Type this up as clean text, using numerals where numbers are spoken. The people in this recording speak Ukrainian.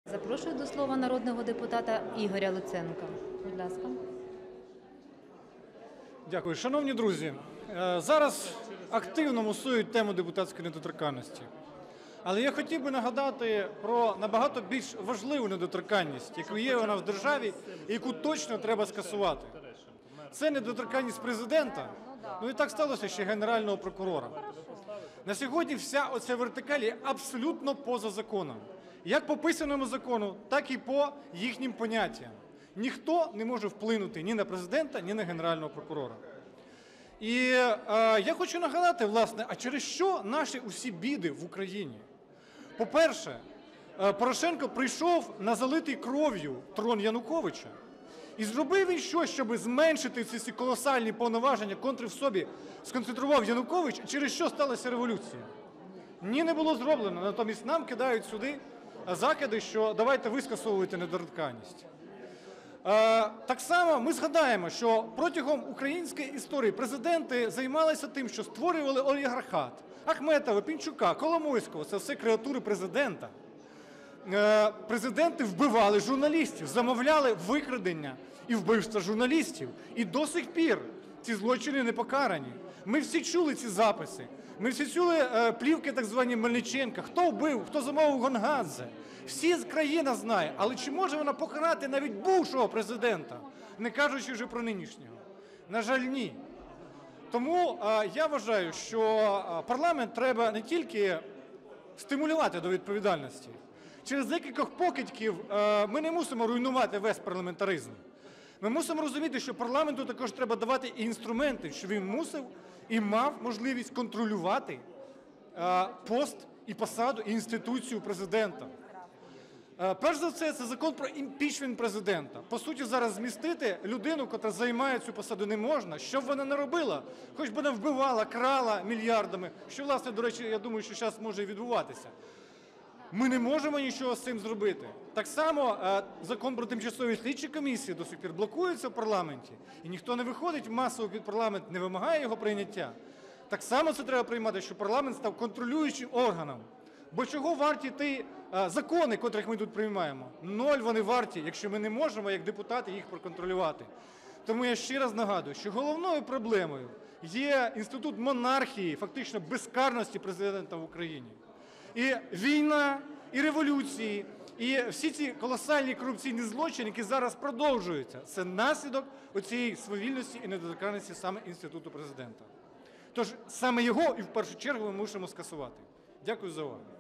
Запрошую до слова народного депутата Ігоря Луценка. Будь ласка. Дякую. Шановні друзі, зараз активно мусують тему депутатської недоторканності. Але я хотів би нагадати про набагато більш важливу недоторканність, яку є вона в державі і яку точно треба скасувати. Це недоторканність президента, ну і так сталося ще Генерального прокурора. На сьогодні вся оця вертикаль є абсолютно поза законом. Як по писаному закону, так і по їхнім поняттям. Ніхто не може вплинути ні на президента, ні на Генерального прокурора. І я хочу нагадати, власне, а через що наші усі біди в Україні? По-перше, Порошенко прийшов на залитий кров'ю трон Януковича. І зробив він щось, щоб зменшити ці колосальні повноваження, котрі в собі сконцентрував Янукович, через що сталася революція? Ні, не було зроблено. Натомість нам кидають сюди закиди, що давайте ви скасовуєте недоторканність. Так само ми згадаємо, що протягом української історії президенти займалися тим, що створювали олігархат. Ахметова, Пінчука, Коломойського – це все креатури президента. Президенти вбивали журналістів, замовляли викрадення і вбивства журналістів. І до сих пір ці злочини не покарані. Ми всі чули ці записи. Ми всі чули плівки так звані Мельниченка. Хто вбив, хто замовив Гонгадзе. Всі країна знає. Але чи може вона покарати навіть бувшого президента, не кажучи вже про нинішнього? На жаль, ні. Тому я вважаю, що парламент треба не тільки стимулювати до відповідальності. Через декількох покидьків ми не мусимо руйнувати весь парламентаризм. Ми мусимо розуміти, що парламенту також треба давати і інструменти, щоб він мусив і мав можливість контролювати пост і посаду, і інституцію президента. Перш за все, це закон про імпічмент президента. По суті, зараз змістити людину, яка займає цю посаду, не можна, що б вона не робила. Хоч би вона вбивала, крала мільярдами, що, власне, до речі, я думаю, що зараз може і відбуватися. Ми не можемо нічого з цим зробити. Так само закон про тимчасові слідчі комісії до сих пір блокується в парламенті, і ніхто не виходить масово під парламент, не вимагає його прийняття. Так само це треба приймати, що парламент став контролюючим органом. Бо чого варті ті закони, котрих ми тут приймаємо? Ноль вони варті, якщо ми не можемо, як депутати, їх проконтролювати. Тому я ще раз нагадую, що головною проблемою є інститут монархії, фактично безкарності президента в Україні. І війна, і революції, і всі ці колосальні корупційні злочини, які зараз продовжуються, це наслідок оцієї свавільності і недоторканності саме інституту президента. Тож саме його і в першу чергу ми мусимо скасувати. Дякую за увагу.